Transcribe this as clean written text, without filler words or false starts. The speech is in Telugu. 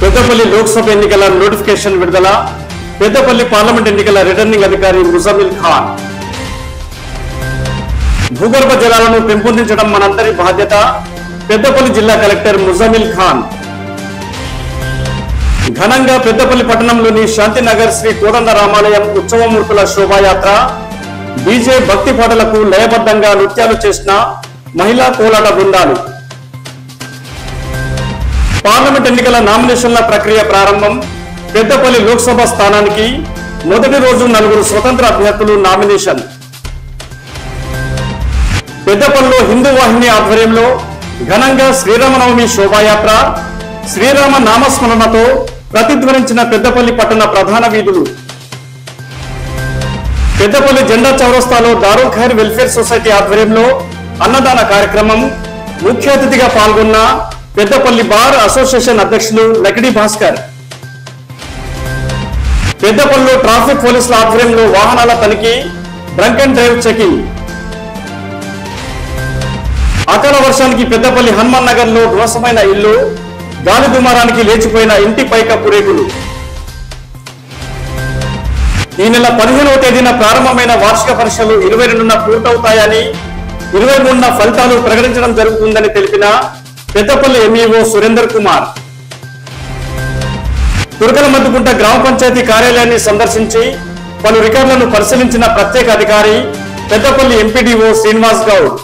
పెద్దపల్లి లోక్సభ ఎన్నికల నోటిఫికేషన్ విడుదల. పెద్దపల్లి పార్లమెంట్ ఎన్నికల రిటర్నింగ్ అధికారి ముజమిల్ ఖాన్. భూగర్భ జలాలను పెంపొందించడం మనందరి బాధ్యత. పెద్దపల్లి జిల్లా కలెక్టర్ ముజమిల్ ఖాన్. ఘనంగా పెద్దపల్లి పట్టణంలోని శాంతినగర్ శ్రీ కోదండ రామాలయం ఉత్సవమూర్తుల శోభాయాత్ర. డీజే భక్తి పాటలకు లయబద్ధంగా నృత్యాలు చేసిన మహిళా కోలాట బృందాలు. పార్లమెంట్ ఎన్నికల నామినేషన్ల ప్రక్రియ ప్రారంభం. పెద్దపల్లి లోక్సభ స్థానానికి మొదటి రోజు 4 స్వతంత్ర అభ్యర్థులు నామినేషన్. పెద్దపల్లిలో హిందూ వాహిని ఆధ్వర్యంలో ఘనంగా శ్రీరామనవమి శోభాయాత్ర. శ్రీరామ నామస్మరణతో ప్రతిధ్వనించిన పెద్దపల్లి పట్టణ ప్రధాన వీధులు. పెద్దపల్లి జెండా చౌరస్తాలో దారుల్ ఖైర్ వెల్ఫేర్ సొసైటీ ఆధ్వర్యంలో అన్నదాన కార్యక్రమం. ముఖ్య అతిథిగా పాల్గొన్న పెద్దపల్లి బార్ అసోసియేషన్ అధ్యక్షులు లకిడి భాస్కర్. పెద్దపల్లిలో ట్రాఫిక్ పోలీసుల ఆధ్వర్యంలో వాహనాల తనిఖీ, డ్రంక్ అండ్ డ్రైవ్ చెకింగ్. అకాల వర్షానికి పెద్దపల్లి హనుమాన్ నగర్ లో ధ్వంసమైన ఇల్లు, గాలి దుమారానికి లేచిపోయిన ఇంటి పైకప్పు రేకులు. ఈ నెల 15వ తేదీన ప్రారంభమైన వార్షిక పరీక్షలు 22న పూర్తవుతాయని, 23న ఫలితాలు ప్రకటించడం జరుగుతుందని తెలిపిన పెద్దపల్లి ఎంఈఓ సురేందర్ కుమార్. తురకలమద్దుకుంట గ్రామ పంచాయతీ కార్యాలయాన్ని సందర్శించి పలు రికార్డులను పరిశీలించిన ప్రత్యేక అధికారి పెద్దపల్లి ఎంపీడీఓ శ్రీనివాస్ గౌడ్.